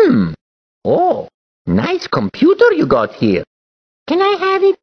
Oh, nice computer you got here. Can I have it?